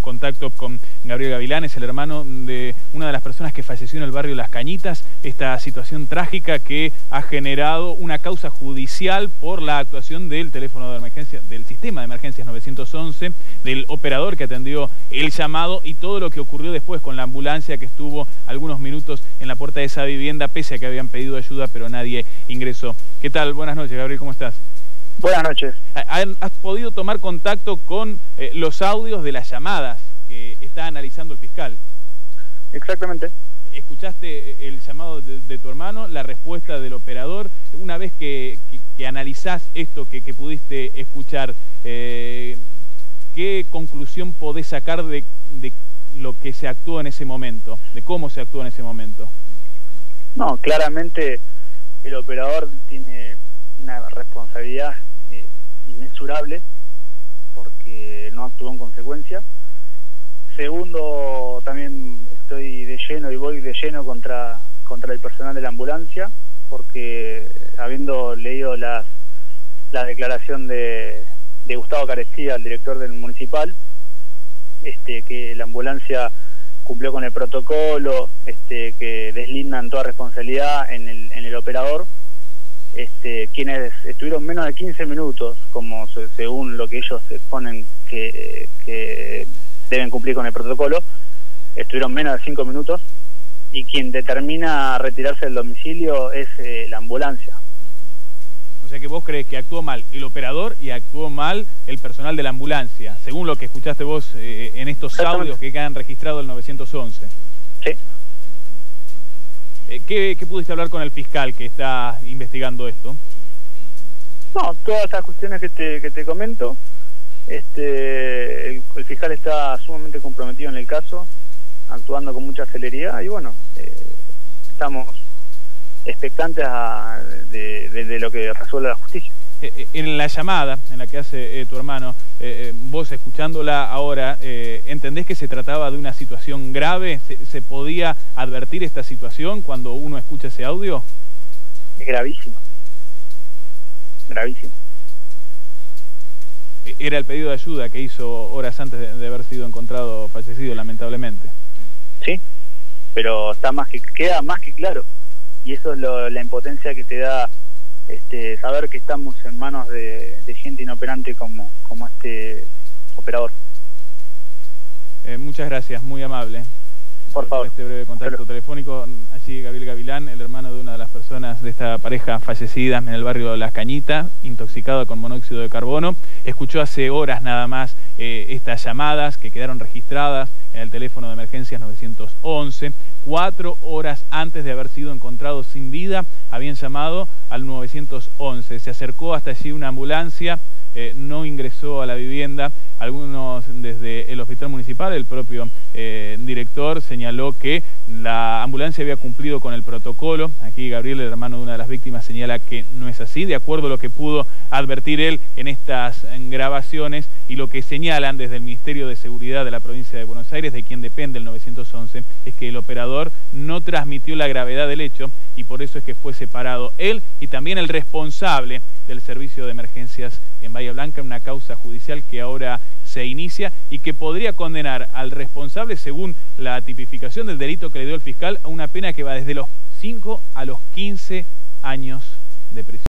contacto con Gabriel Gavilán, es el hermano de una de las personas que falleció en el barrio Las Cañitas. Esta situación trágica que ha generado una causa judicial por la actuación del teléfono de emergencia, del sistema de emergencias 911, del operador que atendió el llamado y todo lo que ocurrió después con la ambulancia que estuvo algunos minutos en la puerta de esa vivienda, pese a que habían pedido ayuda, pero nadie ingresó. ¿Qué tal? Buenas noches, Gabriel, ¿cómo estás? Buenas noches. ¿Has podido tomar contacto con los audios de las llamadas que está analizando el fiscal? Exactamente. ¿Escuchaste el llamado de tu hermano, la respuesta del operador? Una vez que analizás esto que pudiste escuchar, ¿qué conclusión podés sacar de lo que se actuó en ese momento, de cómo se actuó en ese momento? No, claramente el operador tiene una responsabilidad inmensurable porque no actuó en consecuencia. Segundo, también estoy de lleno y voy de lleno contra el personal de la ambulancia, porque habiendo leído la declaración de Gustavo Carestía, el director del municipal, que la ambulancia cumplió con el protocolo, que deslindan toda responsabilidad en el operador, quienes estuvieron menos de 15 minutos, como según lo que ellos exponen que deben cumplir con el protocolo, estuvieron menos de 5 minutos, y quien determina retirarse del domicilio es la ambulancia. O sea que vos crees que actuó mal el operador y actuó mal el personal de la ambulancia, según lo que escuchaste vos en estos audios que quedan registrados el 911. Sí. ¿Qué pudiste hablar con el fiscal que está investigando esto? No, todas estas cuestiones que te comento. El fiscal está sumamente comprometido en el caso, actuando con mucha celeridad, y bueno, estamos expectantes de lo que resuelva la justicia. En la llamada en la que hace tu hermano, vos escuchándola ahora, ¿entendés que se trataba de una situación grave? ¿Se podía advertir esta situación cuando uno escucha ese audio? Es gravísimo. Gravísimo. Era el pedido de ayuda que hizo horas antes de haber sido encontrado fallecido, lamentablemente. Sí, pero queda más que claro. Y eso es la impotencia que te da saber que estamos en manos de gente inoperante como este operador. Muchas gracias, muy amable. Por favor. Este breve contacto telefónico. Allí Gabriel Gavilán, el hermano de una de las personas de esta pareja fallecida en el barrio Las Cañitas, intoxicado con monóxido de carbono. Escuchó hace horas nada más estas llamadas que quedaron registradas en el teléfono de emergencias 911. 4 horas antes de haber sido encontrados sin vida, habían llamado al 911. Se acercó hasta allí una ambulancia, no ingresó a la vivienda. Algunos desde el hospital municipal, el propio director señaló que la ambulancia había cumplido con el protocolo. Aquí Gabriel, el hermano de una de las víctimas, señala que no es así, de acuerdo a lo que pudo advertir él en estas grabaciones y lo que señalan desde el Ministerio de Seguridad de la provincia de Buenos Aires, de quien depende el 911, es que el operador no transmitió la gravedad del hecho y por eso es que fue separado él y también el responsable del servicio de emergencias en Bahía Blanca, una causa judicial que ahora se inicia y que podría condenar al responsable, según la tipificación del delito que le dio el fiscal, a una pena que va desde los 5 a los 15 años de prisión.